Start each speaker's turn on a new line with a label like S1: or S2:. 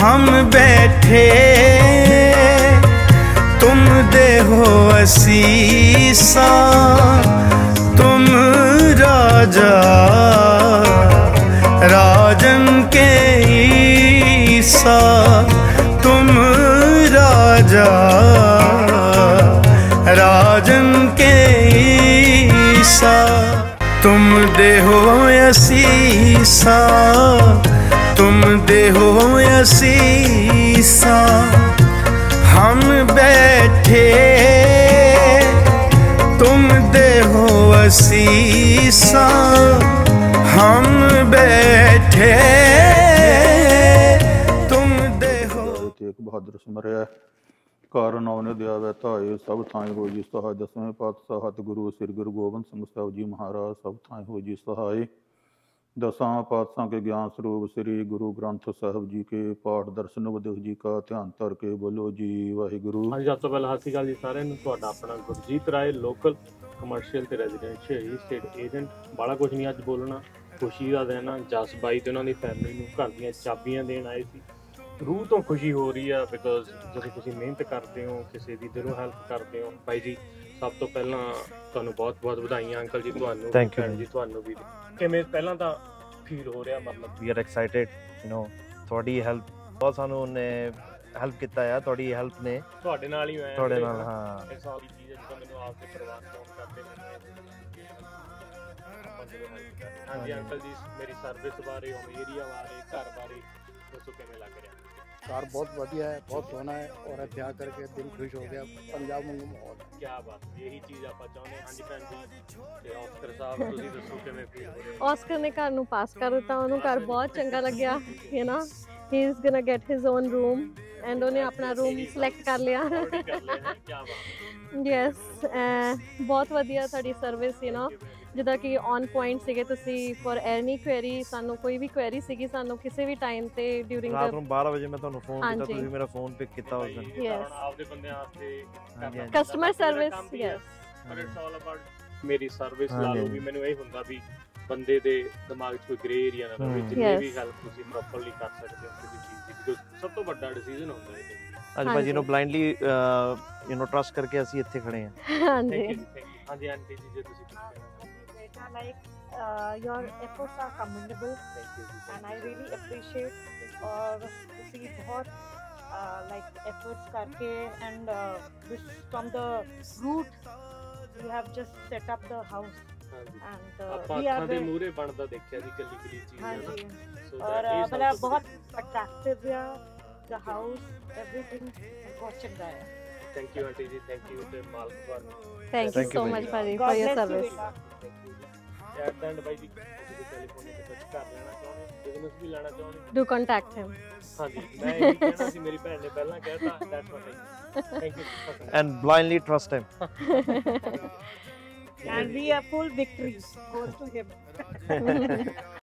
S1: हम बैठे तुम दे हो असीसा, तुम राजा राजन के ईसा, तुम राजा राजन के ईसा, तुम दे हो असीसा, तुम दे हो असीसा। हम बैठे तुम दे हो असीसा, हम बैठे तुम दे हो।
S2: तेग बहादुर सिमरिया कार नाम ने दिया वै धाए, सब थाएं हो जी सहाय। दसवें पातशाह सतगुरु श्री गुरु गोबिंद सिंह साहब जी महाराज, सब थाएं हो जी सहाय। दसां पातशाह के ज्ञान स्वरूप श्री गुरु ग्रंथ साहब जी के पाठ दर्शन उपदेश जी का ध्यान धर के बोलो जी वाहिगुरू।
S3: हाँ जी, सब तो पहले सत श्री अकाल जी साਰਿਆਂ ਨੂੰ। ਤੁਹਾਡਾ ਆਪਣਾ ਗੁਰਜੀਤ ਰਾਏ, ਲੋਕਲ ਕਮਰਸ਼ੀਅਲ ਤੇ ਰੈਜ਼ੀਡੈਂਸ਼ੀਅਲ ਰੀਅਲ ਸਟੇਟ ਏਜੰਟ। ਬਾਲਾ ਕੁਝ ਨਹੀਂ ਅੱਜ ਬੋਲਣਾ, ਖੁਸ਼ੀ ਦਾ ਦਿਨ ਆ। ਜਸ ਬਾਈ ਤੇ ਉਹਨਾਂ ਦੀ ਫੈਮਿਲੀ ਨੂੰ ਘਰ ਦੀਆਂ ਚਾਬੀਆਂ ਦੇਣ ਆਏ ਸੀ। ਰੂਹ ਤੋਂ ਖੁਸ਼ੀ ਹੋ ਰਹੀ ਆ, ਬਿਕੋਜ਼ ਜਦੋਂ ਤੁਸੀਂ ਮਿਹਨਤ ਕਰਦੇ ਹੋ, ਕਿਸੇ ਦੀ ਦਿਲੋਂ ਹੈਲਪ ਕਰਦੇ ਹੋ। ਬਾਈ ਜੀ, ਸਭ ਤੋਂ ਪਹਿਲਾਂ ਤੁਹਾਨੂੰ ਬਹੁਤ ਬਹੁਤ ਵਧਾਈਆਂ। ਅੰਕਲ ਜੀ ਤੁਹਾਨੂੰ, ਭੈਣ ਜੀ ਤੁਹਾਨੂੰ ਵੀ। ਕਿਵੇਂ ਪਹਿਲਾਂ ਤਾਂ ਫੀਲ ਹੋ ਰਿਹਾ? ਮਤਲਬ
S4: we are excited, you know ਤੁਹਾਡੀ ਹੈਲਪ ਬਹੁਤ ਸਾਨੂੰ ਉਹਨੇ ਹੈਲਪ ਕੀਤਾ ਆ। ਤੁਹਾਡੀ ਹੈਲਪ ਨੇ
S3: ਤੁਹਾਡੇ ਨਾਲ ਹੀ ਹੋਇਆ,
S4: ਤੁਹਾਡੇ ਨਾਲ। ਹਾਂ,
S3: ਇਹ ਸਾਰੀ ਚੀਜ਼ ਜਦੋਂ ਮੈਨੂੰ ਆਪਦੇ ਪਰਿਵਾਰ ਤੋਂ ਕਰਦੇ ਮੈਨੂੰ। ਹਾਂਜੀ ਅੰਕਲ ਜੀ, ਮੇਰੀ ਸਰਵਿਸ ਬਾਰੇ, ਹੋਮ ਏਰੀਆ ਬਾਰੇ, ਘਰ ਬਾਰੇ ਦੱਸੋ ਕਿਵੇਂ ਲੱਗ ਰਿਹਾ?
S5: कार बहुत बढ़िया है, बहुत सोना है और ਇੱਥੇ ਆ ਕਰਕੇ ਦਿਲ ਖੁਸ਼ ਹੋ ਗਿਆ। ਪੰਜਾਬ ਵਾਂਗੂ ਮਾਹੌਲ।
S3: ਕੀ ਬਾਤ, ਇਹੀ ਚੀਜ਼ ਆਪਾਂ ਚਾਹੁੰਦੇ ਹਾਂ। ਹਾਂਜੀ ਭੈਣ ਜੀ ਤੇ ਆਸਕਰ ਸਾਹਿਬ, ਤੁਸੀਂ ਦੱਸੋ ਕਿਵੇਂ ਫੀਲ ਹੋ ਰਿਹਾ?
S6: ਆਸਕਰ ਨੇ ਘਰ ਨੂੰ ਪਾਸ ਕਰ ਦਿੱਤਾ, ਉਹਨੂੰ ਘਰ ਬਹੁਤ ਚੰਗਾ ਲੱਗਿਆ। You know he is gonna get his own room and ਉਹਨੇ ਆਪਣਾ ਰੂਮ ਸਿਲੈਕਟ ਕਰ ਲਿਆ।
S3: ਕੀ ਬਾਤ।
S6: ਯੈਸ, ਬਹੁਤ ਵਧੀਆ ਤੁਹਾਡੀ ਸਰਵਿਸ। ਯੂ نو ਜਿੱਦਾਂ ਕਿ ਔਨ ਪੁਆਇੰਟ ਸੀਗੇ ਤੁਸੀਂ ਫॉर ਐਨੀ ਕੁਐਰੀ। ਸਾਨੂੰ ਕੋਈ ਵੀ ਕੁਐਰੀ ਸੀਗੀ, ਸਾਨੂੰ ਕਿਸੇ ਵੀ ਟਾਈਮ ਤੇ ਡਿਊਰਿੰਗ
S4: ਰਾਤ ਨੂੰ 12 ਵਜੇ ਮੈਂ ਤੁਹਾਨੂੰ ਫੋਨ ਕੀਤਾ, ਤੁਸੀਂ ਮੇਰਾ ਫੋਨ ਪਿਕ ਕੀਤਾ ਉਸ ਦਿਨ।
S6: ਯੈਸ,
S3: ਆਪਦੇ ਬੰਦਿਆਂ ਵਾਸਤੇ
S6: customer service. Yes,
S3: but it's all about ਮੇਰੀ ਸਰਵਿਸ ਲਾ ਲਓ ਵੀ। ਮੈਨੂੰ ਇਹ ਹੁੰਦਾ ਵੀ ਬੰਦੇ ਦੇ ਦਿਮਾਗ 'ਚ ਕੋਈ ਗ੍ਰੇ ਏਰੀਆ ਨਾ ਰਹੇ, ਜਿੰਨੀ ਵੀ ਹੈਲਪ ਤੁਸੀਂ ਪ੍ਰੋਪਰਲੀ ਕਰ ਸਕਦੇ ਹੋ ਕਿਸੇ ਚੀਜ਼ ਦੀ, ਬਿਕਾਜ਼ ਸਭ ਤੋਂ ਵੱਡਾ ਡਿਸੀਜਨ ਹੁੰਦਾ ਇਹ।
S4: ਅੱਜ ਭਾਜੀ ਨੂੰ ਬਲਾਈਂਡਲੀ ਯੂ نو ਟਰਸਟ ਕਰਕੇ ਅਸੀਂ ਇੱਥੇ ਖੜੇ ਹਾਂ।
S6: ਹਾਂਜੀ
S3: ਹਾਂਜੀ ਆਂਟੀ ਜੀ, ਜੇ ਤੁਸੀਂ
S7: like your efforts are commendable and I really appreciate और ਤੁਸੀਂ ਬਹੁਤ like efforts ਕਰਕੇ and from the root you have just set up the house and we are
S3: ਦੇ ਮੂਰੇ ਬਣਦਾ ਦੇਖਿਆ ਜੀ ਕੱਲੀ ਕੱਲੀ ਚੀਜ਼।
S7: ਹਾਂਜੀ, ਔਰ ਮਤਲਬ ਬਹੁਤ attractive ਹੈ the house, everything ਬਹੁਤ ਚੰਗਾ ਹੈ।
S3: ਥੈਂਕ ਯੂ ਆਂਟੀ ਜੀ, ਥੈਂਕ ਯੂ ਤੇ ਮਾਲਕ ਤੁਹਾਨੂੰ।
S6: ਥੈਂਕ ਯੂ ਸੋ ਮਚ ਭਾਜੀ for your service.
S3: And bye ਜੀ, ਤੁਸੀਂ ਟੈਲੀਫੋਨ ਤੇ ਕੁਝ ਕਰ ਲੈਣਾ ਚਾਹੁੰਦੇ, ਬਿਜ਼ਨਸ ਵੀ ਲੈਣਾ ਚਾਹੁੰਦੇ?
S6: Do contact him.
S3: ਹਾਂਜੀ, ਮੈਂ ਇਹ ਕਹਿਣਾ ਸੀ, ਮੇਰੀ ਭੈਣ ਨੇ ਪਹਿਲਾਂ ਕਹਿਤਾ। That's what thank you
S4: and blindly trust him
S7: and we are full victory goes to him